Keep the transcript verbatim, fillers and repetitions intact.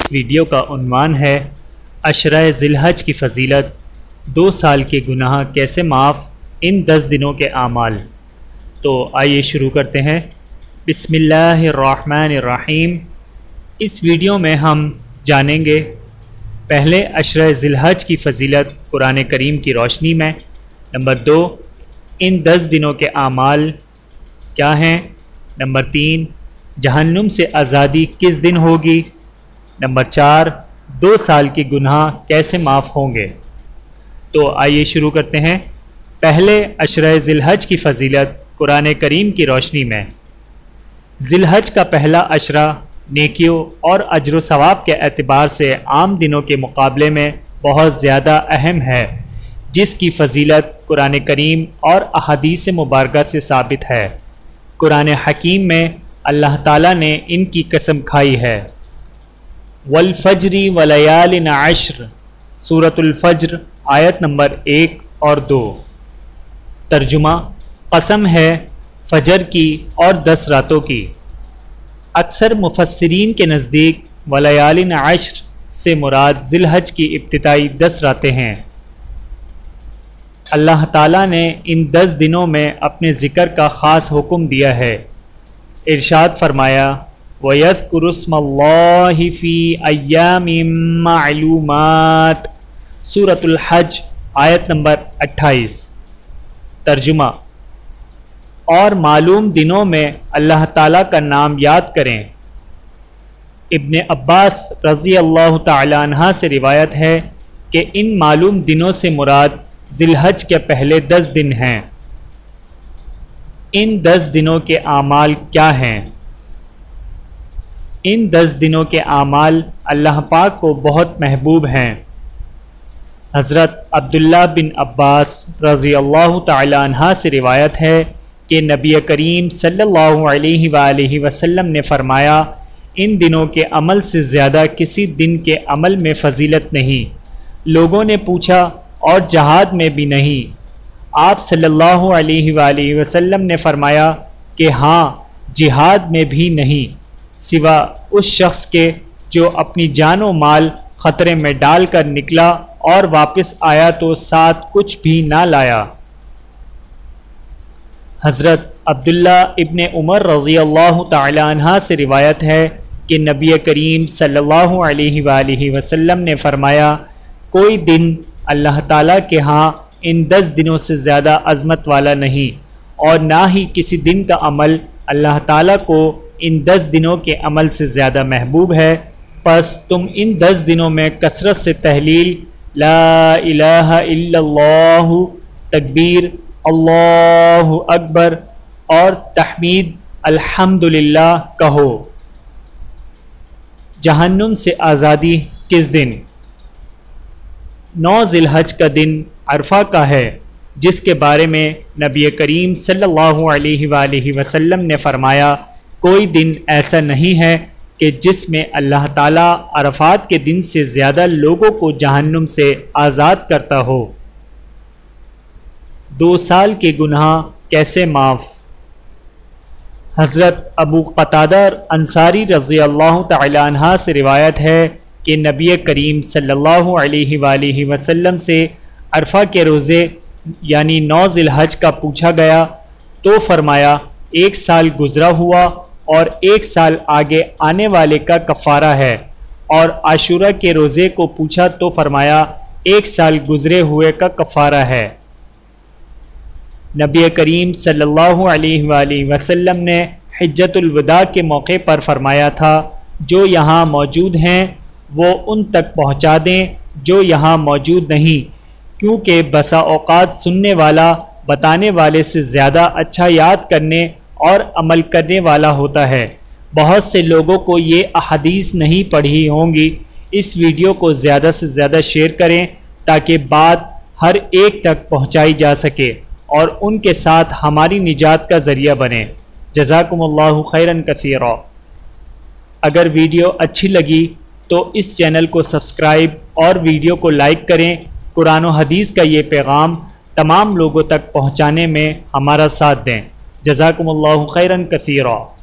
اس video کا عنوان ہے عشرہ ذی الحج کی فضیلت، دو سال کے گناہ کیسے معاف، ان دس دنوں کے اعمال۔ تو آئیے شروع کرتے ہیں۔ بسم اللہ الرحمن الرحیم۔ اس ویڈیو میں ہم جانیں گے پہلے عشرہ ذی الحج کی فضیلت قرآن کریم کی روشنی میں، نمبر دو ان دس دنوں کے اعمال کیا ہیں، نمبر تین جہنم سے آزادی کس دن ہوگی، نمبر چار دو سال کے گناہ کیسے معاف ہوں گے۔ تو آئیے شروع کرتے ہیں۔ پہلے عشرہ ذی الحج کی فضیلت قرآن کریم کی روشنی میں۔ ذی الحج کا پہلا عشرہ نیکیوں اور اجر و ثواب کے اعتبار سے عام دنوں کے مقابلے میں بہت زیادہ اہم ہے، جس کی فضیلت قرآن کریم اور احادیث مبارکہ سے ثابت ہے۔ قرآن حکیم میں اللہ تعالیٰ نے ان کی قسم کھائی ہے۔ والفجر ولیال عشر، سورۃ الفجر آیت نمبر ایک اور دو۔ ترجمہ: قسم ہے فجر کی اور دس راتوں کی۔ اکثر مفسرین کے نزدیک ولیال عشر سے مراد ذی الحج کی ابتدائی دس راتیں ہیں۔ اللہ تعالیٰ نے ان دس دنوں میں اپنے ذکر کا خاص حکم دیا ہے۔ ارشاد فرمایا وَيَذْكُرُ اسْمَ اللَّهِ فِي أَيَّامٍ مَّعْلُومَاتٍ، سورۃ الحج آیت نمبر اٹھائیس۔ ترجمہ: اور معلوم دنوں میں اللہ تعالیٰ کا نام یاد کریں۔ ابن عباس رضی اللہ تعالی عنہ سے روایت ہے کہ ان معلوم دنوں سے مراد ذی الحج کے پہلے دس دن ہیں۔ ان دس دنوں کے اعمال کیا ہیں؟ ان دس دنوں کے اعمال اللہ پاک کو بہت محبوب ہیں۔ حضرت عبداللہ بن عباس رضی اللہ تعالی عنہ سے روایت ہے کہ نبی کریم صلی اللہ علیہ وآلہ وسلم نے فرمایا ان دنوں کے عمل سے زیادہ کسی دن کے عمل میں فضیلت نہیں۔ لوگوں نے پوچھا اور جہاد میں بھی نہیں؟ آپ صلی اللہ علیہ وآلہ وسلم نے فرمایا کہ ہاں، جہاد میں بھی نہیں، سوا اس شخص کے جو اپنی جان و مال خطرے میں ڈال کر نکلا اور واپس آیا تو ساتھ کچھ بھی نہ لایا۔ حضرت عبداللہ ابن عمر رضی اللہ تعالی عنہ سے روایت ہے کہ نبی کریم صلی اللہ علیہ وآلہ وسلم نے فرمایا کوئی دن اللہ تعالیٰ کے ہاں ان دس دنوں سے زیادہ عظمت والا نہیں، اور نہ ہی کسی دن کا عمل اللہ تعالیٰ کو ان دس دنوں کے عمل سے زیادہ محبوب ہے۔ پس تم ان دس دنوں میں کثرت سے تحلیل لا الہ الا اللہ، تکبیر اللہ اکبر اور تحمید الحمدللہ کہو۔ جہنم سے آزادی کس دن؟ نو ذی الحج کا دن عرفہ کا ہے، جس کے بارے میں نبی کریم صلی اللہ علیہ وآلہ وسلم نے فرمایا کوئی دن ایسا نہیں ہے کہ جس میں اللہ تعالیٰ عرفات کے دن سے زیادہ لوگوں کو جہنم سے آزاد کرتا ہو۔ دو سال کے گناہ کیسے معاف؟ حضرت ابو قتادہ انصاری رضی اللہ تعالی عنہ سے روایت ہے کہ نبی کریم صلی اللہ علیہ وآلہ وسلم سے عرفہ کے روزے یعنی نو ذی الحج کا پوچھا گیا تو فرمایا ایک سال گزرا ہوا اور ایک سال آگے آنے والے کا کفارہ ہے، اور عاشورہ کے روزے کو پوچھا تو فرمایا ایک سال گزرے ہوئے کا کفارہ ہے۔ نبی کریم صلی اللہ علیہ وآلہ وسلم نے حجۃ الوداع کے موقع پر فرمایا تھا جو یہاں موجود ہیں وہ ان تک پہنچا دیں جو یہاں موجود نہیں، کیونکہ بسا اوقات سننے والا بتانے والے سے زیادہ اچھا یاد کرنے اور عمل کرنے والا ہوتا ہے۔ بہت سے لوگوں کو یہ احادیث نہیں پڑھی ہوں گی۔ اس ویڈیو کو زیادہ سے زیادہ شیئر کریں تاکہ بات ہر ایک تک پہنچائی جا سکے اور ان کے ساتھ ہماری نجات کا ذریعہ بنے۔ جزاکم اللہ خیرا کثیرا۔ اگر ویڈیو اچھی لگی تو اس چینل کو سبسکرائب اور ویڈیو کو لائک کریں۔ قرآن و حدیث کا یہ پیغام تمام لوگوں تک پہنچانے میں ہمارا ساتھ دیں۔ جزاکم اللہ خیرا کثیرا۔